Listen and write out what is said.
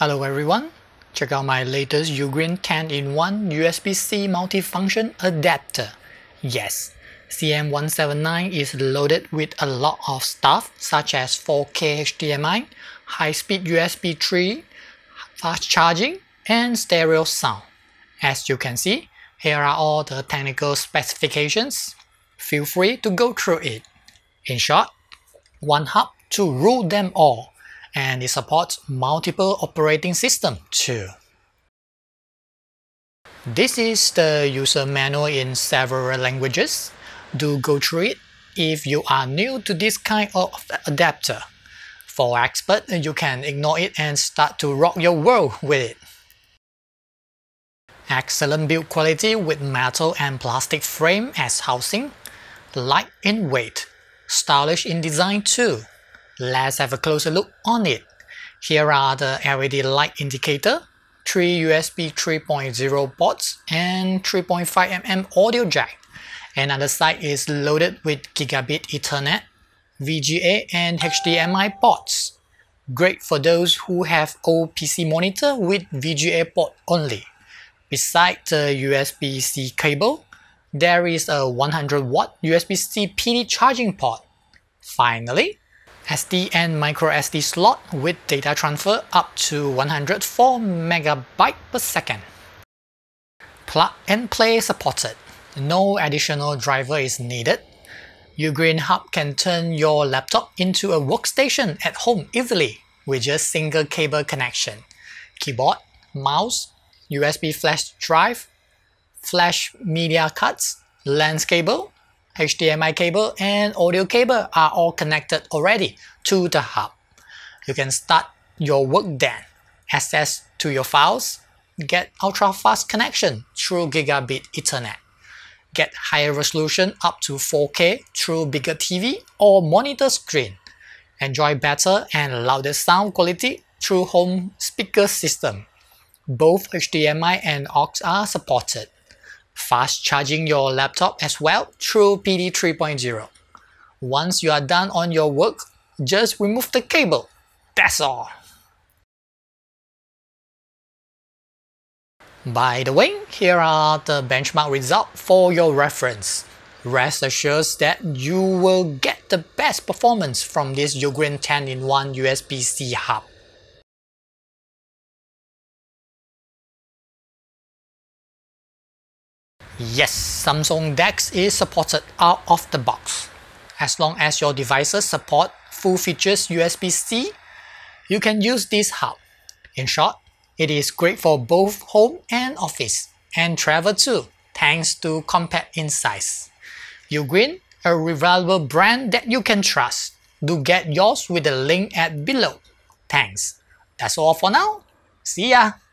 Hello everyone, check out my latest Ugreen 10-in-1 USB-C multifunction adapter. Yes, CM179 is loaded with a lot of stuff such as 4K HDMI, high-speed USB 3, fast charging, and stereo sound. As you can see, here are all the technical specifications. Feel free to go through it. In short, one hub to rule them all. And it supports multiple operating systems too. This is the user manual in several languages. Do go through it if you are new to this kind of adapter. For expert, you can ignore it and start to rock your world with it. Excellent build quality with metal and plastic frame as housing. Light in weight. Stylish in design too. Let's have a closer look on it. Here are the LED light indicator, 3 USB 3.0 ports, and 3.5mm audio jack. Another side is loaded with Gigabit Ethernet, VGA, and HDMI ports. Great for those who have old PC monitor with VGA port only. Beside the USB-C cable, there is a 100W USB-C PD charging port. Finally, SD and microSD slot with data transfer up to 104 MB per second. Plug and play supported. No additional driver is needed. Ugreen Hub can turn your laptop into a workstation at home easily with just single cable connection. Keyboard, mouse, USB flash drive, flash media cards, LAN cable, HDMI cable and audio cable are all connected already to the hub. You can start your work then, access to your files, get ultra-fast connection through Gigabit Ethernet, get higher resolution up to 4K through bigger TV or monitor screen, enjoy better and louder sound quality through home speaker system. Both HDMI and AUX are supported. Fast charging your laptop as well through PD 3.0. Once you are done on your work, just remove the cable. That's all. By the way, here are the benchmark results for your reference. Rest assured that you will get the best performance from this Ugreen 10-in-1 USB-C hub. Yes, Samsung DeX is supported out of the box. As long as your devices support full features USB-C, you can use this hub. In short, it is great for both home and office, and travel too, thanks to compact in size. Ugreen, a reliable brand that you can trust. Do get yours with the link at below. Thanks. That's all for now. See ya!